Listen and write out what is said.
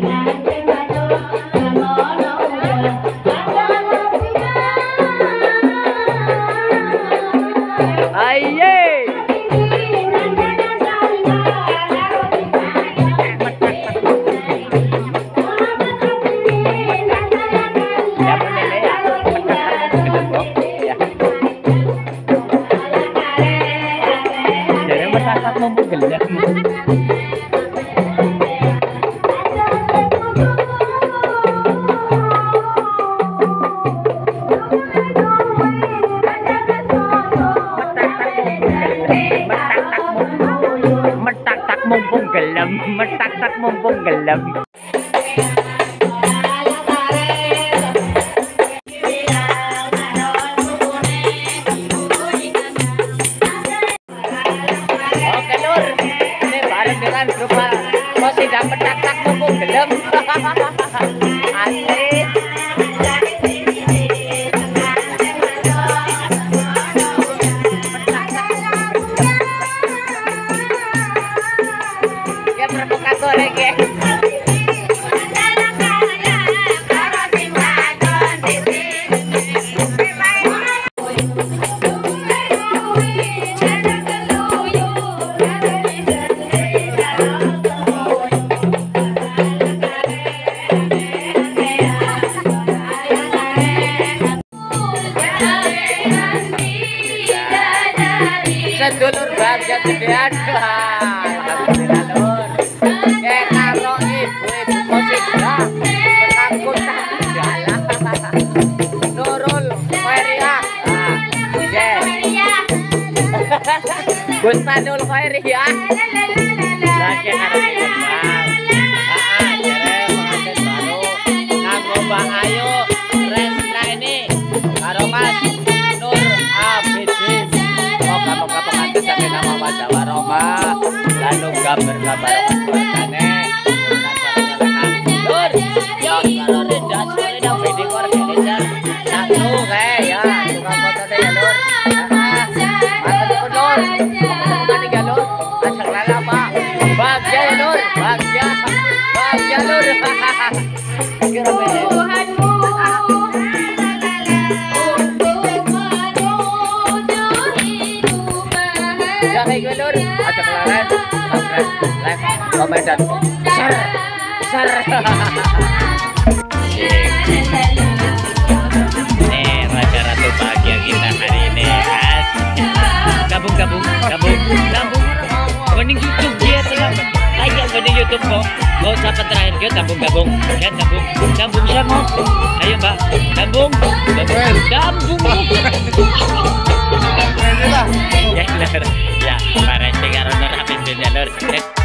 Metak-tak mumpung gelem. Oke lur, ini bareng dengan grup Posidang metak-tak mumpung gelem. Asik. Sedulur bagja gedean, alhamdulillah lur. Karo ibu-ibu Posidang sekangkut dalah. Nurul Khairiyah, Gustanul Khairiyah, lagi harus dikembang. Jere pengantin baru, nganggo Mbak Ayu, Resna ini, karo Mas Nur Abidin. Moga-moga pengantin dari nama Mas Jawa Roma, lalu gambar-gambar keluargane. Lur, yo karo Reda sore nang wedding organizer. Satu kae ya, tukang foto deh ya lur. Mantap lur. Ngomong ya lur. Ajak lala Pak. Bahagia ya lur, bahagia. Bahagia lur. Kira gue lur, ajak laren, subscribe, like, komen dan share. Nih Raja Ratu bahagia kita hari ini, guys. Gabung. Mending YouTube dia tenang. Ayo mending YouTube kok. Mau siapa terakhir kita gabung. Gabung siapa? Ayo Mbak, gabung. Ya, Pak Resti karo Nur Habibin ya Nur.